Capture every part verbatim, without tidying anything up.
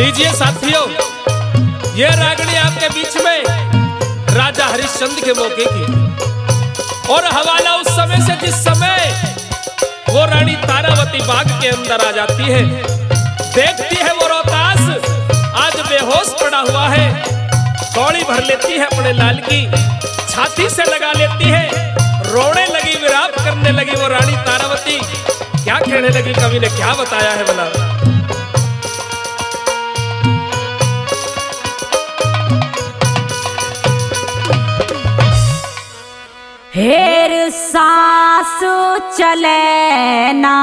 लीजिए साथियों, ये रागनी आपके बीच में राजा हरिश्चंद्र के मौके की, और हवाला उस समय से जिस समय वो रानी तारावती बाग के अंदर आ जाती है, देखती है वो रोहतास आज बेहोश पड़ा हुआ है, कौड़ी भर लेती है अपने लाल की, छाती से लगा लेती है, रोने लगी, विलाप करने लगी वो रानी तारावती। क्या कहने लगी, कवि ने क्या बताया है भला। हेर सासु चले ना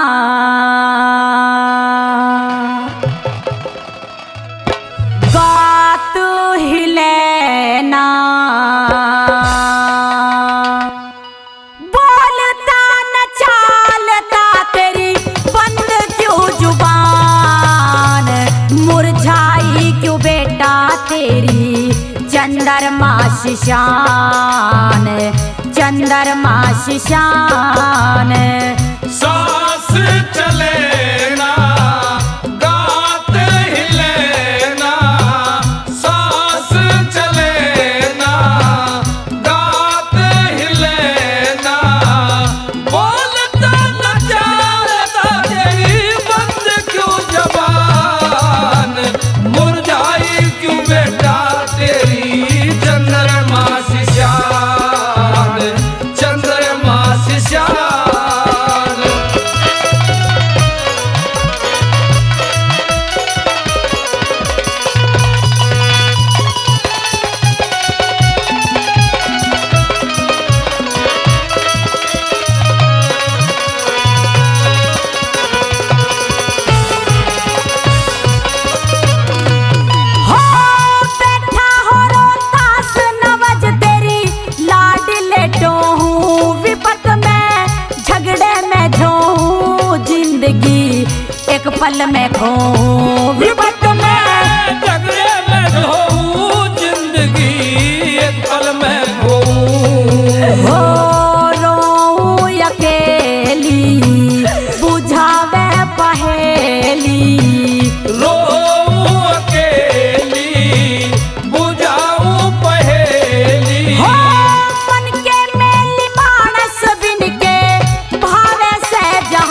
गात हिले ना, बोलता न चालता तेरी बंद क्यों जुबान, मुरझाई क्यों बेटा तेरी चंद्रमा शिशान, चंद्रमा शिशान। सास चले ना गात हिले ना, सास चले ना गात हिले ना, बोलता न चालता तेरी बंद क्यों जबान, मुरझाई क्यों बेटा तेरी चंद्रमा शिशान, चंद्रमा शिशान। एक पल में खो विपत में, झगड़े में खो जिंदगी, एक पल में खो हो रो अकेली बुझावे पहेली, रो अकेली बुझाऊं पहेली, हो मन के मेली मानस बिन के भावे से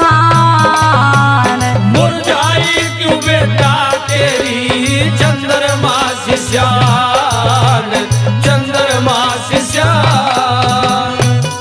जहान, मुरझाई क्यों बेटा तेरी चंद्रमा शिशान, चंद्रमा शिशान।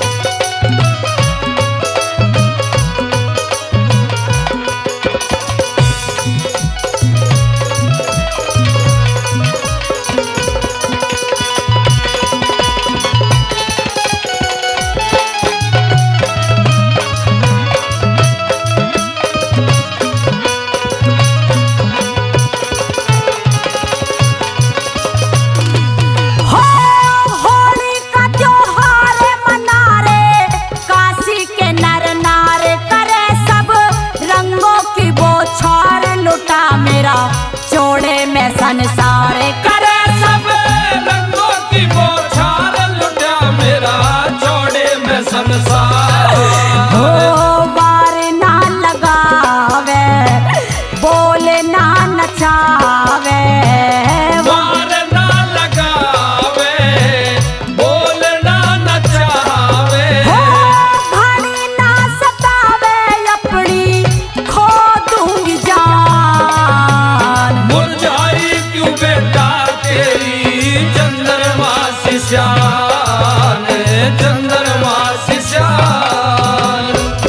संसार करे सब रंगों की बौछार, लुटा मेरा छोड़े में संसार, हो बार ना लगावे बोले ना नचावे, बार ना लगावे बोल ना नचावे, हो घड़ी ना सतावे अपनी खो दूंगी जान, मुरझाई क्यों बेटा तेरी चंद्रमा शिशान, चंद्रमा शिशान।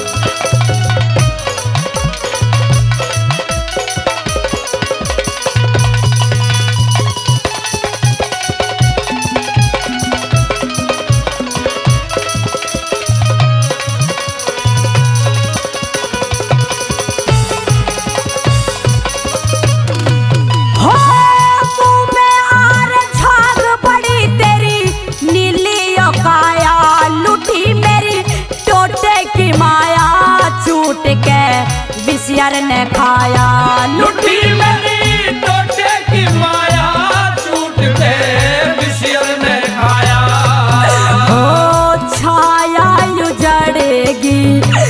विषयर ने खाया लुटी मेरी टोटे की माया, छूट के विषयर ने खाया, हो छाया उजड़ेगी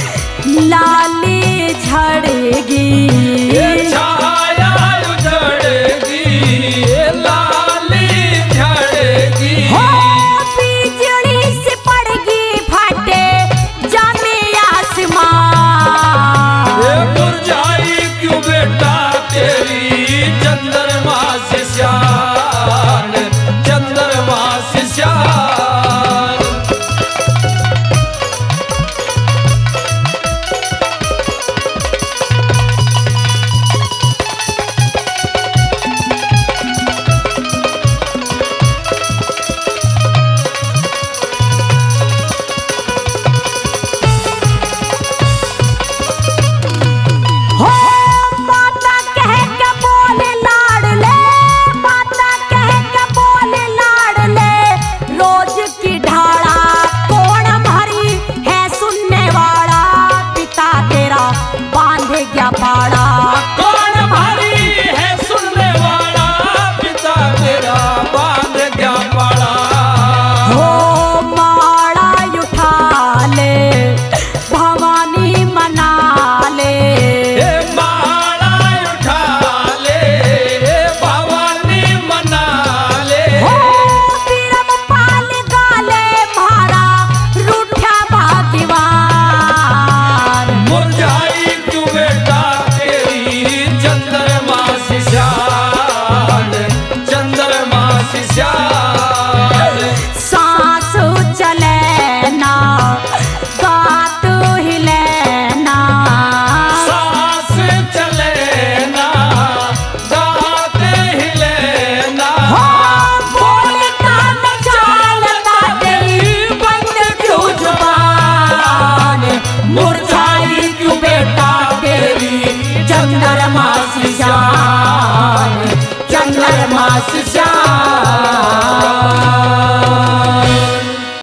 लाली झड़ेगी, छाया उजड़ दास श्याम